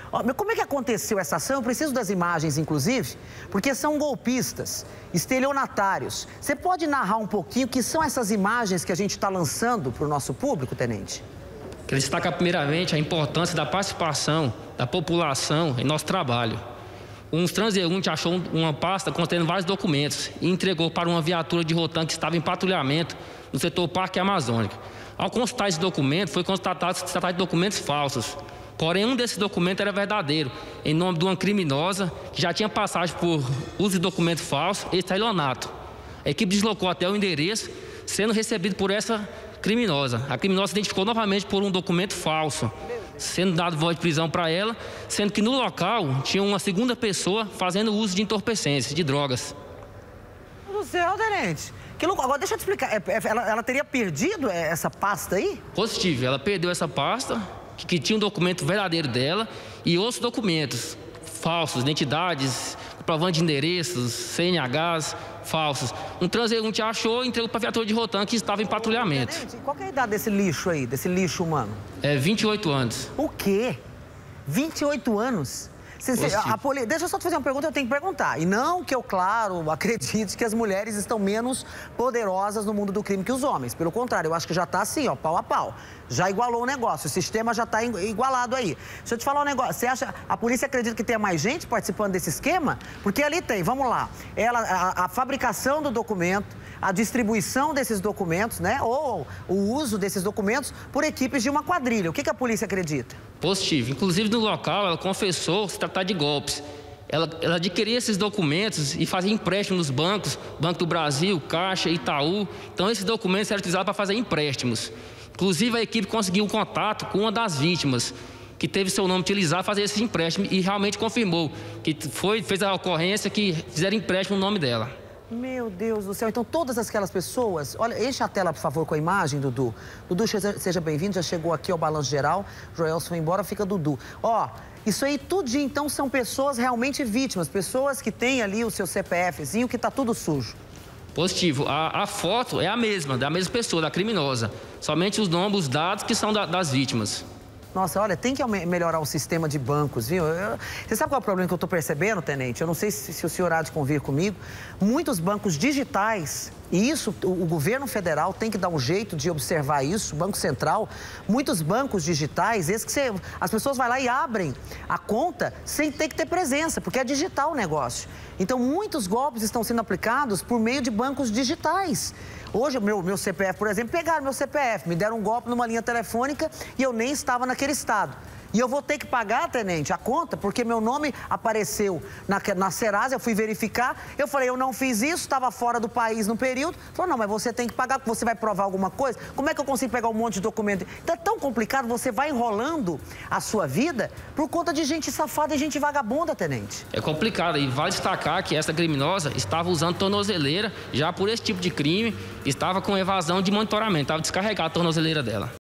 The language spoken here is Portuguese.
Ó, mas como é que aconteceu essa ação? Eu preciso das imagens, inclusive, porque são golpistas, estelionatários. Você pode narrar um pouquinho o que são essas imagens que a gente está lançando para o nosso público, tenente? Quero destacar primeiramente a importância da participação da população em nosso trabalho. Um transeunte achou uma pasta contendo vários documentos e entregou para uma viatura de Rotan que estava em patrulhamento no setor Parque Amazônico. Ao consultar esse documento, foi constatado que se tratava de documentos falsos. Porém, um desses documentos era verdadeiro, em nome de uma criminosa que já tinha passagem por uso de documento falso e estelionato. A equipe deslocou até o endereço, sendo recebido por essa criminosa. A criminosa se identificou novamente por um documento falso, sendo dado voz de prisão para ela, sendo que no local tinha uma segunda pessoa fazendo uso de entorpecentes, de drogas. Meu Deus do céu, tenente. Que louco. Agora, deixa eu te explicar. Ela teria perdido essa pasta aí? Positivo. Ela perdeu essa pasta, que tinha um documento verdadeiro dela, e outros documentos falsos, identidades, comprovante de endereços, CNHs falsos. Um transeunte achou e entregou para a viatura de Rotan que estava em patrulhamento. Tenente, qual que é a idade desse lixo aí, desse lixo humano? 28 anos. O quê? 28 anos? Deixa eu só te fazer uma pergunta, eu tenho que perguntar. E não que eu, claro, acredite que as mulheres estão menos poderosas no mundo do crime que os homens. Pelo contrário, eu acho que já está assim, ó, pau a pau. Já igualou o negócio, o sistema já está igualado aí. Deixa eu te falar um negócio, você acha, a polícia acredita que tenha mais gente participando desse esquema? Porque ali tem, vamos lá, a fabricação do documento, a distribuição desses documentos, né, ou o uso desses documentos por equipes de uma quadrilha. O que a polícia acredita? Positivo. Inclusive, no local, ela confessou se tratar de golpes. Ela adquiria esses documentos e fazia empréstimo nos bancos, Banco do Brasil, Caixa, Itaú. Então, esses documentos eram utilizados para fazer empréstimos. Inclusive, a equipe conseguiu um contato com uma das vítimas, que teve seu nome utilizado para fazer esse empréstimo e realmente confirmou que fez a ocorrência que fizeram empréstimo no nome dela. Meu Deus do céu, então todas aquelas pessoas... Olha, enche a tela, por favor, com a imagem, Dudu. Dudu, seja bem-vindo, já chegou aqui ao Balanço Geral. Joelson foi embora, fica Dudu. Ó, isso aí tudinho, então, são pessoas realmente vítimas, pessoas que têm ali o seu CPFzinho, que tá tudo sujo. Positivo. A foto é a mesma, da mesma pessoa, da criminosa. Somente os nomes, os dados que são das vítimas. Nossa, olha, tem que melhorar o sistema de bancos, viu? Você sabe qual é o problema que eu estou percebendo, tenente? Eu não sei se o senhor há de convir comigo. Muitos bancos digitais, e isso o governo federal tem que dar um jeito de observar isso, o Banco Central, muitos bancos digitais, as pessoas vão lá e abrem a conta sem ter que ter presença, porque é digital o negócio. Então, muitos golpes estão sendo aplicados por meio de bancos digitais. Hoje, o meu CPF, por exemplo, pegaram meu CPF, me deram um golpe numa linha telefônica e eu nem estava naquele estado. E eu vou ter que pagar, tenente, a conta, porque meu nome apareceu na Serasa, eu fui verificar, eu falei, eu não fiz isso, estava fora do país no período. Falou, não, mas você tem que pagar, porque você vai provar alguma coisa. Como é que eu consigo pegar um monte de documento? Então é tão complicado, você vai enrolando a sua vida por conta de gente safada e gente vagabunda, tenente. É complicado, e vale destacar que essa criminosa estava usando tornozeleira já por esse tipo de crime, estava com evasão de monitoramento, estava descarregada a tornozeleira dela.